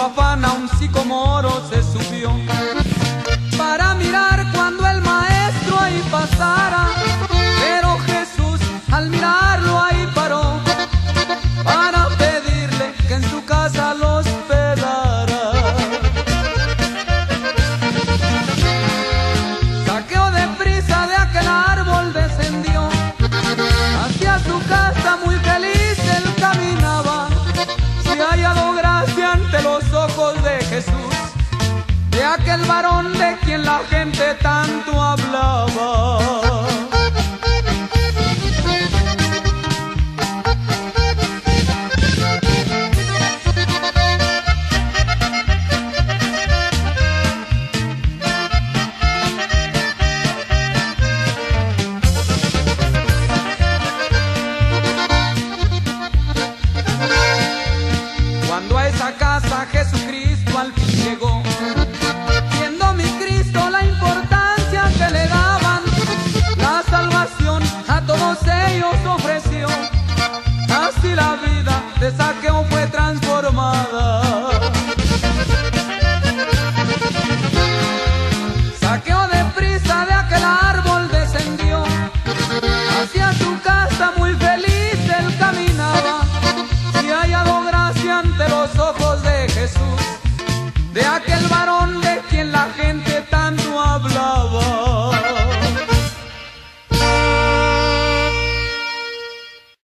afán a un sicomoro se subió para mirar cuando el maestro ahí pasara. Pero Jesús al mirarlo ahí paró para pedirle que en su casa lo hospedara. Saqueó deprisa de aquel árbol, descendió hacia su casa, muy feliz él caminaba. Si ha hallado gracia ante los ojos de Jesús, de aquel varón de quien la gente tanto hablaba. Cuando a esa casa Jesús